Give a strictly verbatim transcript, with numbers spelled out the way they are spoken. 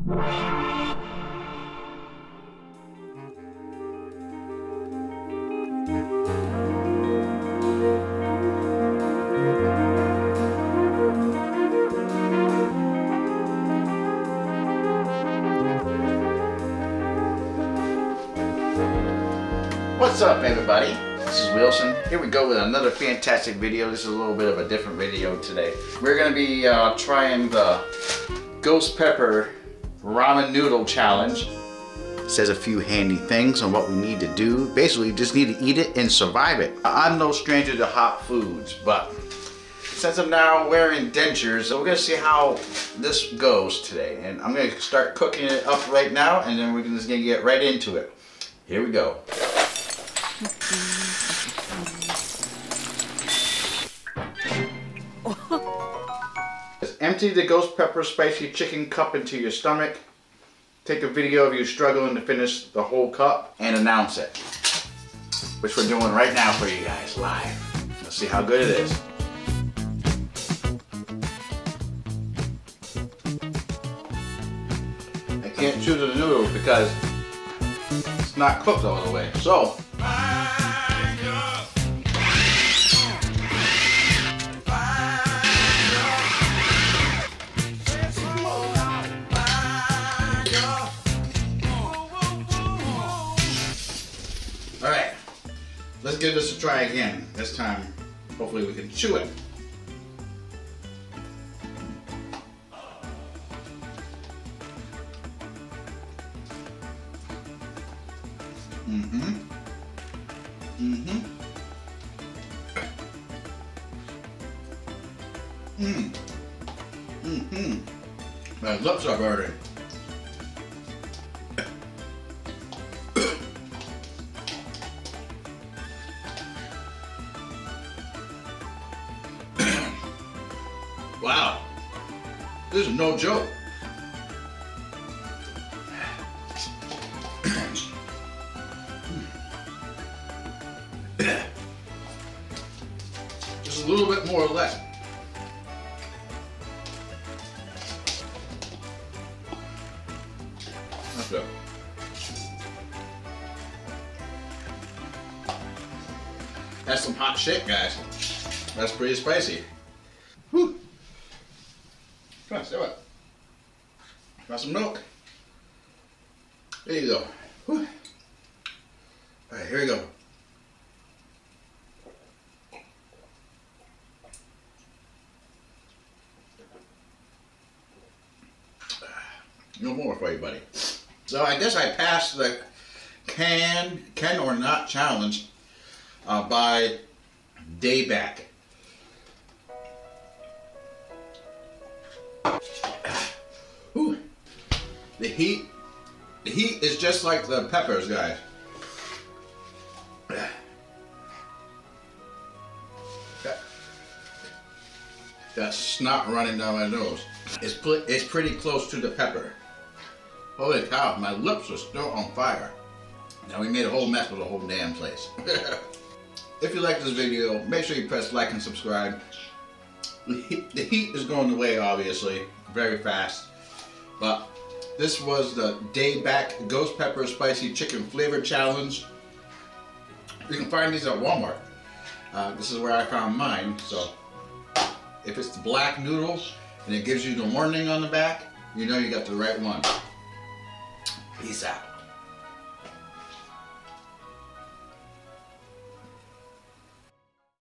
What's up, everybody? This is Wilson. Here we go with another fantastic video. This is a little bit of a different video today. We're going to be uh, trying the Ghost Pepper Ramen Noodle Challenge. It says a few handy things on what we need to do. Basically, you just need to eat it and survive it. I'm no stranger to hot foods, but since I'm now wearing dentures, so we're going to see how this goes today. And I'm going to start cooking it up right now, and then we're just going to get right into it. Here we go. Just empty the Ghost Pepper Spicy Chicken Cup into your stomach. Take a video of you struggling to finish the whole cup and announce it. Which we're doing right now for you guys, live. Let's see how good it is. I can't choose the noodles because it's not cooked all the way. So, alright, let's give this a try again. This time, hopefully we can chew it. Mm-hmm. Mm-hmm. Mm. Mm-hmm. My lips are burning. Wow. This is no joke. Just a little bit more or less. That's good. That's some hot shit, guys. That's pretty spicy. Whew. Come on, say what? Got some milk. There you go. Whew. All right, here we go. No more for you, buddy. So I guess I passed the can, can or not challenge uh, by day back. Ooh. The heat, the heat is just like the peppers, guys. That snot running down my nose. It's, it's pretty close to the pepper. Holy cow, my lips are still on fire. Now we made a whole mess with the whole damn place. If you like this video, make sure you press like and subscribe. The heat, the heat is going away, obviously, very fast. But this was the Day Back Ghost Pepper Spicy Chicken Flavor Challenge. You can find these at Walmart. Uh, this is where I found mine, so if it's the black noodles and it gives you the warning on the back, you know you got the right one. Peace out.